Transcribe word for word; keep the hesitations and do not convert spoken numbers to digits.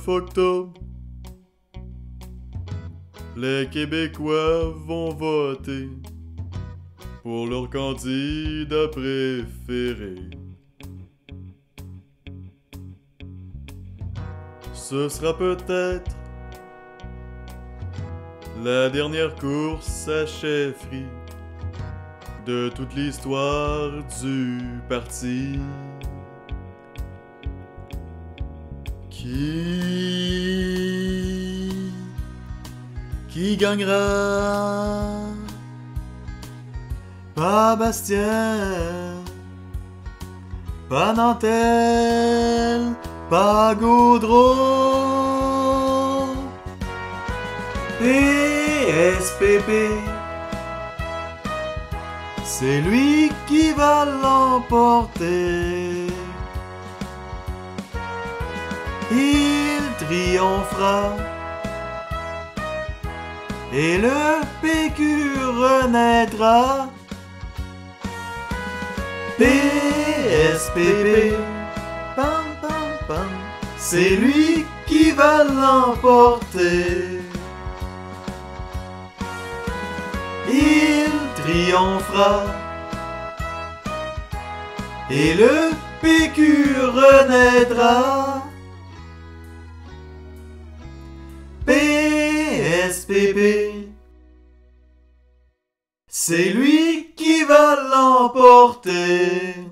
neuf octobre, les Québécois vont voter pour leur candidat préféré. Ce sera peut-être la dernière course à chefferie de toute l'histoire du parti. Qui... Qui gagnera? Pas Bastien, pas Nantel, pas Gaudreau. P S P P, c'est lui qui va l'emporter. Il triomphera et le P Q renaîtra. P S P P, pam pam pam, c'est lui qui va l'emporter. Il triomphera et le P Q renaîtra. P S P P, c'est lui qui va l'emporter.